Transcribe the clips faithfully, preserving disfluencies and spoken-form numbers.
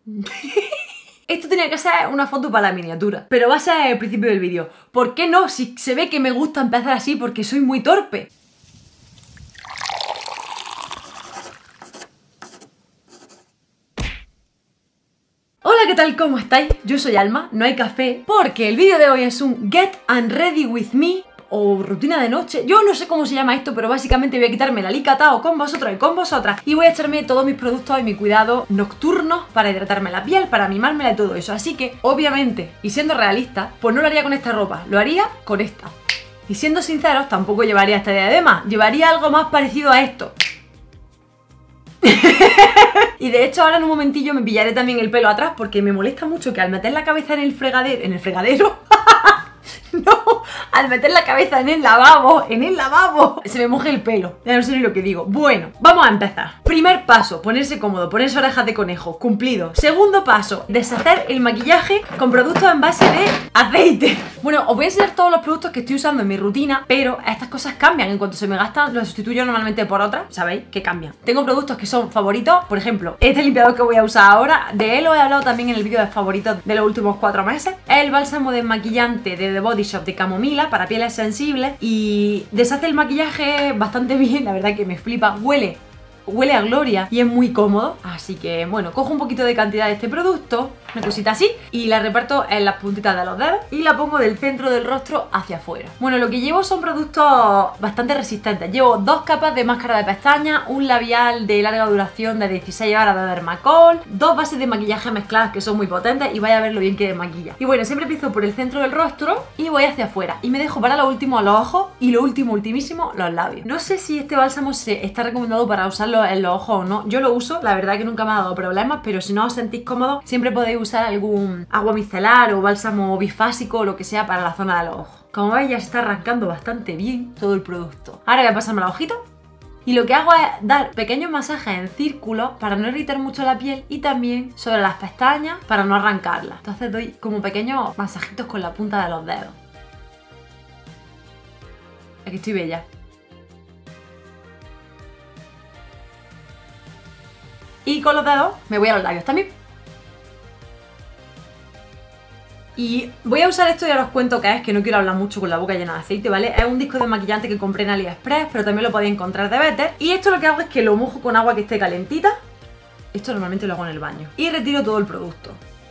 Esto tenía que ser una foto para la miniatura, pero va a ser el principio del vídeo. ¿Por qué no? Si se ve que me gusta empezar así porque soy muy torpe. Hola, ¿qué tal? ¿Cómo estáis? Yo soy Alma, no hay café, porque el vídeo de hoy es un Get and Ready With Me o rutina de noche. Yo no sé cómo se llama esto, pero básicamente voy a quitarme el alicatado con vosotros y con vosotras y voy a echarme todos mis productos y mi cuidado nocturno para hidratarme la piel, para mimármela y todo eso. Así que, obviamente, y siendo realista, pues no lo haría con esta ropa, lo haría con esta. Y siendo sinceros, tampoco llevaría esta diadema, llevaría algo más parecido a esto. Y de hecho ahora en un momentillo me pillaré también el pelo atrás porque me molesta mucho que al meter la cabeza en el fregadero... ¿En el fregadero? No, al meter la cabeza en el lavabo, en el lavabo, se me moje el pelo. Ya no sé ni lo que digo. Bueno, vamos a empezar. Primer paso, ponerse cómodo, ponerse orejas de conejo, cumplido. Segundo paso, deshacer el maquillaje con productos en base de aceite. Bueno, os voy a enseñar todos los productos que estoy usando en mi rutina, pero estas cosas cambian. En cuanto se me gastan, los sustituyo normalmente por otras. ¿Sabéis? Que cambian. Tengo productos que son favoritos, por ejemplo, este limpiador que voy a usar ahora, de él os he hablado también en el vídeo de favoritos de los últimos cuatro meses. Es el bálsamo desmaquillante de The Body Shop de camomila para pieles sensibles y deshace el maquillaje bastante bien, la verdad que me flipa. Huele, huele a gloria y es muy cómodo, así que bueno, cojo un poquito de cantidad de este producto, una cosita así, y la reparto en las puntitas de los dedos y la pongo del centro del rostro hacia afuera. Bueno, lo que llevo son productos bastante resistentes. Llevo dos capas de máscara de pestañas, un labial de larga duración de dieciséis horas de Dermacol, dos bases de maquillaje mezcladas que son muy potentes y vaya a ver lo bien que desmaquilla. Y bueno, siempre empiezo por el centro del rostro y voy hacia afuera y me dejo para lo último los ojos y lo último, ultimísimo, los labios. No sé si este bálsamo se está recomendado para usarlo en los ojos o no. Yo lo uso, la verdad que nunca me ha dado problemas, pero si no os sentís cómodos, siempre podéis usar algún agua micelar o bálsamo bifásico o lo que sea para la zona de los ojos. Como veis, ya se está arrancando bastante bien todo el producto. Ahora voy a pasarme la hojita y lo que hago es dar pequeños masajes en círculos para no irritar mucho la piel y también sobre las pestañas para no arrancarlas. Entonces doy como pequeños masajitos con la punta de los dedos. Aquí estoy bella. Y con los dedos me voy a los labios también. Y voy a usar esto y ahora os cuento qué es, que no quiero hablar mucho con la boca llena de aceite, ¿vale? Es un disco desmaquillante que compré en AliExpress, pero también lo podéis encontrar de Better. Y esto lo que hago es que lo mojo con agua que esté calentita. Esto normalmente lo hago en el baño. Y retiro todo el producto.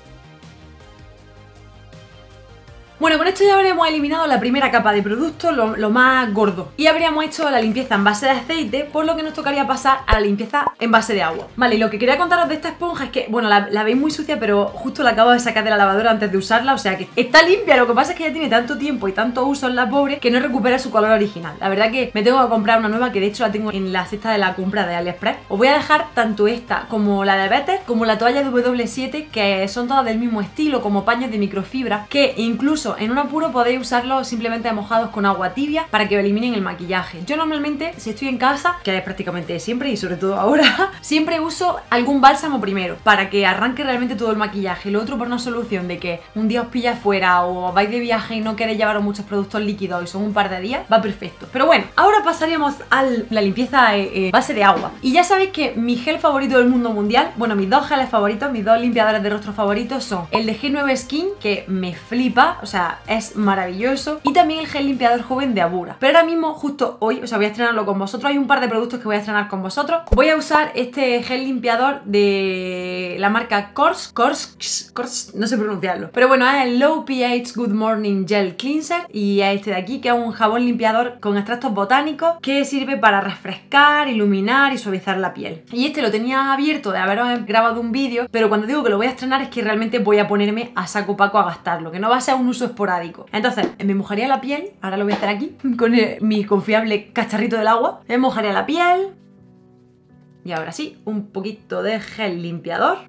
Bueno, con esto ya habríamos eliminado la primera capa de producto, lo, lo más gordo. Y habríamos hecho la limpieza en base de aceite, por lo que nos tocaría pasar a la limpieza en base de agua. Vale, y lo que quería contaros de esta esponja es que, bueno, la, la veis muy sucia, pero justo la acabo de sacar de la lavadora antes de usarla, o sea que está limpia. Lo que pasa es que ya tiene tanto tiempo y tanto uso en la pobre que no recupera su color original. La verdad que me tengo que comprar una nueva, que de hecho la tengo en la cesta de la compra de AliExpress. Os voy a dejar tanto esta como la de Better, como la toalla de W siete, que son todas del mismo estilo, como paños de microfibra, que incluso en un apuro podéis usarlos simplemente mojados con agua tibia para que eliminen el maquillaje. Yo normalmente, si estoy en casa, que es prácticamente siempre y sobre todo ahora, siempre uso algún bálsamo primero para que arranque realmente todo el maquillaje. Lo otro por una solución de que un día os pilla fuera o vais de viaje y no queréis llevaros muchos productos líquidos y son un par de días, va perfecto. Pero bueno, ahora pasaríamos a la limpieza eh, base de agua. Y ya sabéis que mi gel favorito del mundo mundial, bueno, mis dos geles favoritos, mis dos limpiadores de rostro favoritos son el de G nueve Skin, que me flipa, o sea, es Es maravilloso, y también el gel limpiador joven de Abura. Pero ahora mismo, justo hoy, o sea, voy a estrenarlo con vosotros. Hay un par de productos que voy a estrenar con vosotros. Voy a usar este gel limpiador de la marca Kors, Kors, Kors, no sé pronunciarlo, pero bueno, es el Low pH Good Morning Gel Cleanser, y es este de aquí, que es un jabón limpiador con extractos botánicos que sirve para refrescar, iluminar y suavizar la piel. Y este lo tenía abierto de haberos grabado un vídeo, pero cuando digo que lo voy a estrenar es que realmente voy a ponerme a saco paco a gastarlo, que no va a ser un uso esporádico. Entonces, me mojaría la piel, ahora lo voy a hacer aquí, con el, mi confiable cacharrito del agua. Me mojaría la piel. Y ahora sí, un poquito de gel limpiador.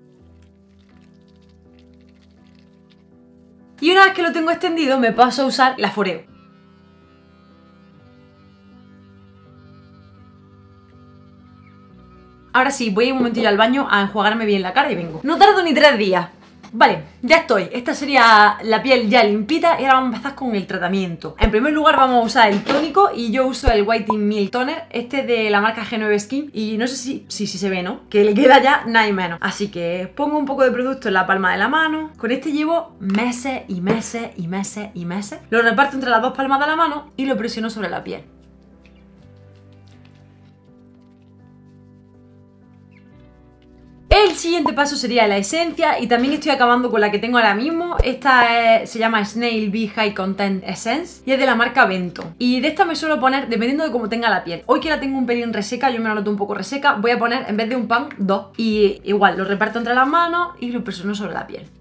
Y una vez que lo tengo extendido, me paso a usar la Foreo. Ahora sí, voy un momentillo al baño a enjuagarme bien la cara y vengo. No tardo ni tres días. Vale, ya estoy. Esta sería la piel ya limpita y ahora vamos a empezar con el tratamiento. En primer lugar vamos a usar el tónico y yo uso el Whitening Milk Toner, este de la marca G nueve Skin, y no sé si, si, si se ve, ¿no? Que le queda ya nada y menos. Así que pongo un poco de producto en la palma de la mano. Con este llevo meses y meses y meses y meses. Lo reparto entre las dos palmas de la mano y lo presiono sobre la piel. El siguiente paso sería la esencia y también estoy acabando con la que tengo ahora mismo. Esta es, se llama Snail Bee High Content Essence y es de la marca Vento. Y de esta me suelo poner dependiendo de cómo tenga la piel. Hoy que la tengo un pelín reseca, yo me la noto un poco reseca, voy a poner en vez de un pan, dos. Y igual lo reparto entre las manos y lo presiono sobre la piel.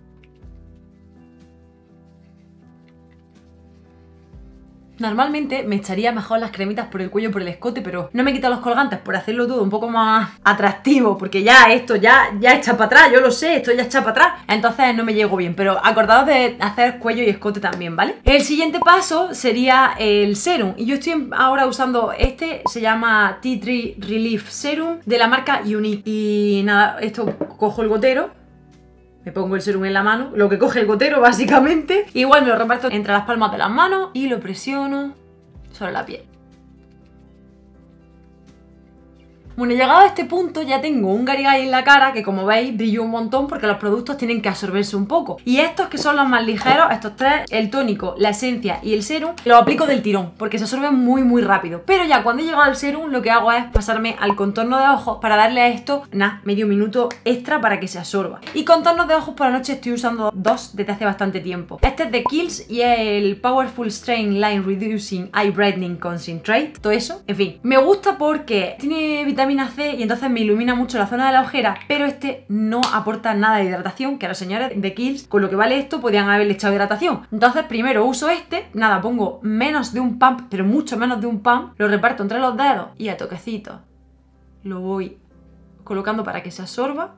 Normalmente me echaría mejor las cremitas por el cuello, por el escote, pero no me he quitado los colgantes por hacerlo todo un poco más atractivo, porque ya esto ya, ya echa para atrás, yo lo sé, esto ya echa para atrás, entonces no me llego bien, pero acordaos de hacer cuello y escote también, ¿vale? El siguiente paso sería el serum, y yo estoy ahora usando este, se llama Tea Tree Relief Serum, de la marca Unique, y nada, esto cojo el gotero, me pongo el serum en la mano, lo que coge el gotero básicamente. Igual me lo reparto entre las palmas de las manos y lo presiono sobre la piel. Bueno, llegado a este punto ya tengo un garigay en la cara que, como veis, brilla un montón porque los productos tienen que absorberse un poco. Y estos, que son los más ligeros, estos tres, el tónico, la esencia y el serum, los aplico del tirón porque se absorben muy muy rápido. Pero ya cuando he llegado al serum, lo que hago es pasarme al contorno de ojos para darle a esto, nada, medio minuto extra para que se absorba. Y contornos de ojos por la noche estoy usando dos desde hace bastante tiempo. Este es de Kiehl's y es el Powerful Strain Line Reducing Eye Brightening Concentrate. Todo eso, en fin. Me gusta porque tiene vitamina C y entonces me ilumina mucho la zona de la ojera, pero este no aporta nada de hidratación, que a los señores de Kiehl's, con lo que vale esto, podían haberle echado hidratación. Entonces primero uso este, nada, pongo menos de un pump, pero mucho menos de un pump, lo reparto entre los dedos y a toquecitos lo voy colocando para que se absorba.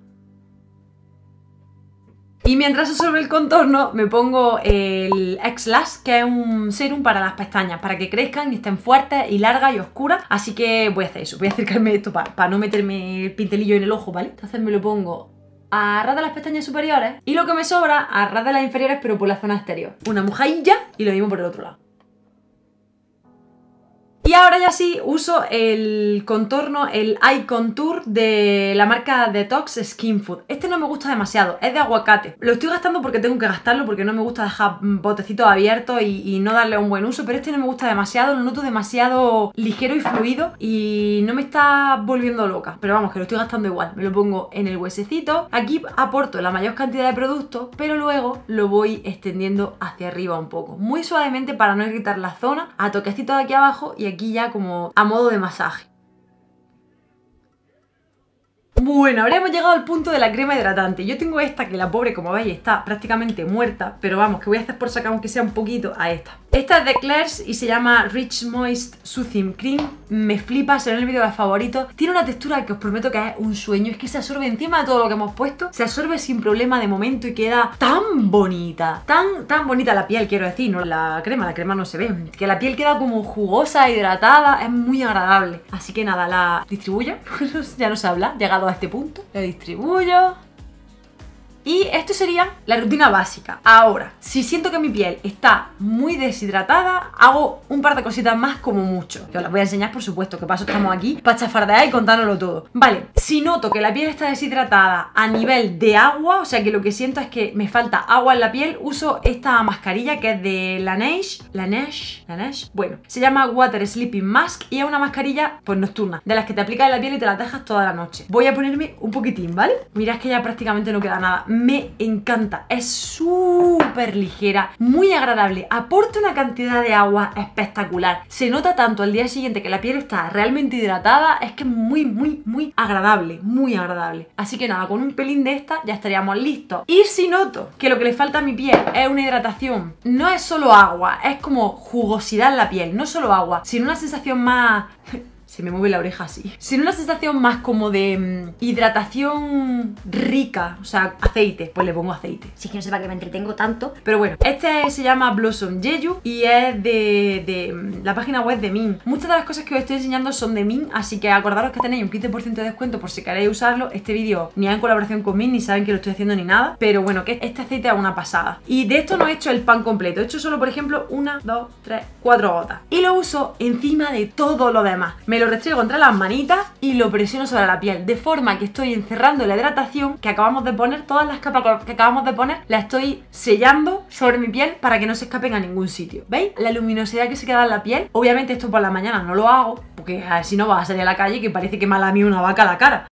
Y mientras absorbe el contorno me pongo el X-Lash, que es un serum para las pestañas, para que crezcan y estén fuertes y largas y oscuras. Así que voy a hacer eso, voy a acercarme esto para, para no meterme el pintelillo en el ojo, ¿vale? Entonces me lo pongo a ras de las pestañas superiores y lo que me sobra a ras de las inferiores, pero por la zona exterior. Una mojadilla y lo mismo por el otro lado. Y ahora ya sí uso el contorno, el Eye Contour de la marca Detox Skin Food. Este no me gusta demasiado, es de aguacate. Lo estoy gastando porque tengo que gastarlo, porque no me gusta dejar botecitos abiertos y, y no darle un buen uso, pero este no me gusta demasiado, lo noto demasiado ligero y fluido y no me está volviendo loca. Pero vamos, que lo estoy gastando igual. Me lo pongo en el huesecito. Aquí aporto la mayor cantidad de producto, pero luego lo voy extendiendo hacia arriba un poco. Muy suavemente para no irritar la zona, a toquecitos aquí abajo y aquí ya como a modo de masaje. Bueno, habríamos llegado al punto de la crema hidratante. Yo tengo esta que la pobre, como veis, está prácticamente muerta, pero vamos, que voy a hacer por sacar aunque sea un poquito a esta. Esta es de Claire's y se llama Rich Moist Soothing Cream. Me flipa, será en el vídeo de favoritos. Tiene una textura que os prometo que es un sueño. Es que se absorbe encima de todo lo que hemos puesto. Se absorbe sin problema de momento y queda tan bonita. Tan, tan bonita la piel, quiero decir. No la crema, la crema no se ve. Que la piel queda como jugosa, hidratada. Es muy agradable. Así que nada, la distribuyo. Ya no se habla, llegado a este punto. La distribuyo. Y esto sería la rutina básica. Ahora, si siento que mi piel está muy deshidratada, hago un par de cositas más como mucho. Yo las voy a enseñar, por supuesto, que para eso estamos aquí, para chafardear y contárnoslo todo. Vale, si noto que la piel está deshidratada a nivel de agua, o sea que lo que siento es que me falta agua en la piel, uso esta mascarilla que es de Laneige. Laneige, Laneige. Bueno, se llama Water Sleeping Mask y es una mascarilla pues nocturna, de las que te aplicas en la piel y te las dejas toda la noche. Voy a ponerme un poquitín, ¿vale? Mirad que ya prácticamente no queda nada. Me encanta, es súper ligera, muy agradable, aporta una cantidad de agua espectacular, se nota tanto al día siguiente que la piel está realmente hidratada, es que es muy muy muy agradable, muy agradable. Así que nada, con un pelín de esta ya estaríamos listos. Y si noto que lo que le falta a mi piel es una hidratación, no es solo agua, es como jugosidad en la piel, no solo agua, sino una sensación más... Se me mueve la oreja así. Sin una sensación más como de mmm, hidratación rica, o sea, aceite, pues le pongo aceite. Sí, que no sepa que me entretengo tanto. Pero bueno, este se llama Blossom Jeju y es de, de la página web de Min. Muchas de las cosas que os estoy enseñando son de Min, así que acordaros que tenéis un quince por ciento de descuento por si queréis usarlo. Este vídeo ni es en colaboración con Min, ni saben que lo estoy haciendo ni nada, pero bueno, que este aceite es una pasada. Y de esto no he hecho el pan completo, he hecho solo, por ejemplo, una, dos, tres, cuatro gotas. Y lo uso encima de todo lo demás. Me lo restriego entre las manitas y lo presiono sobre la piel, de forma que estoy encerrando la hidratación que acabamos de poner, todas las capas que acabamos de poner, las estoy sellando sobre mi piel para que no se escapen a ningún sitio. ¿Veis? La luminosidad que se queda en la piel. Obviamente esto por la mañana no lo hago, porque si no vas a salir a la calle que parece que me ha lamido una vaca a la cara.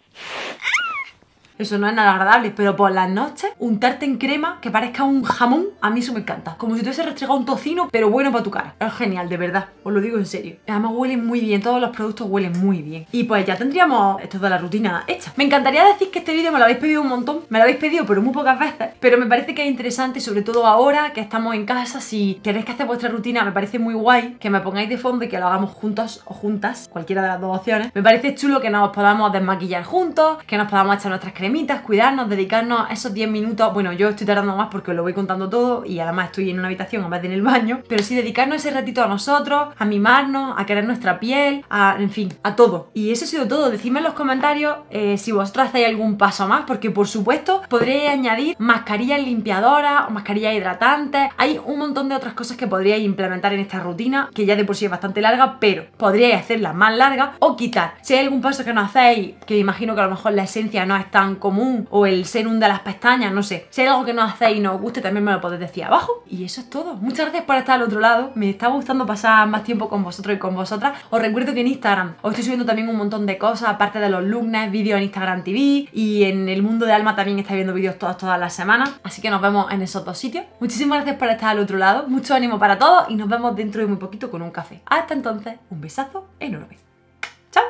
Eso no es nada agradable, pero por las noches, untarte en crema que parezca un jamón, a mí eso me encanta. Como si te hubiese restregado un tocino, pero bueno para tu cara. Es genial, de verdad, os lo digo en serio. Además huelen muy bien, todos los productos huelen muy bien. Y pues ya tendríamos esto de la rutina hecha. Me encantaría decir que este vídeo me lo habéis pedido un montón, me lo habéis pedido pero muy pocas veces, pero me parece que es interesante, sobre todo ahora que estamos en casa. Si queréis que hacer vuestra rutina, me parece muy guay que me pongáis de fondo y que lo hagamos juntos o juntas, cualquiera de las dos opciones. Me parece chulo que nos podamos desmaquillar juntos, que nos podamos echar nuestras cremitas, cuidarnos, dedicarnos esos diez minutos. Bueno, yo estoy tardando más porque os lo voy contando todo y además estoy en una habitación en vez de en el baño, pero sí dedicarnos ese ratito a nosotros, a mimarnos, a querer nuestra piel, a, en fin, a todo. Y eso ha sido todo. Decidme en los comentarios eh, si vosotros hacéis algún paso más, porque por supuesto podréis añadir mascarillas limpiadoras o mascarillas hidratantes. Hay un montón de otras cosas que podríais implementar en esta rutina, que ya de por sí es bastante larga, pero podríais hacerla más larga o quitar. Si hay algún paso que no hacéis, que imagino que a lo mejor la esencia no es tan común, o el serum de las pestañas, no sé. Si hay algo que no hacéis y no os guste, también me lo podéis decir abajo. Y eso es todo. Muchas gracias por estar al otro lado. Me está gustando pasar más tiempo con vosotros y con vosotras. Os recuerdo que en Instagram os estoy subiendo también un montón de cosas, aparte de los lookness, vídeos en Instagram T V, y en el mundo de Alma también estáis viendo vídeos todas, todas las semanas. Así que nos vemos en esos dos sitios. Muchísimas gracias por estar al otro lado. Mucho ánimo para todos y nos vemos dentro de muy poquito con un café. Hasta entonces, un besazo enorme. ¡Chao!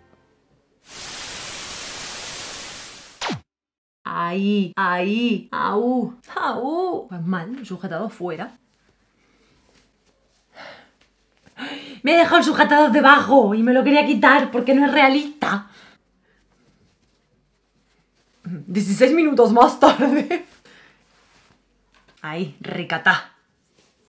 Ahí, ahí, aú, aú. Pues mal, el sujetador fuera. Me he dejado el sujetador debajo y me lo quería quitar porque no es realista. dieciséis minutos más tarde. Ahí, ricatá.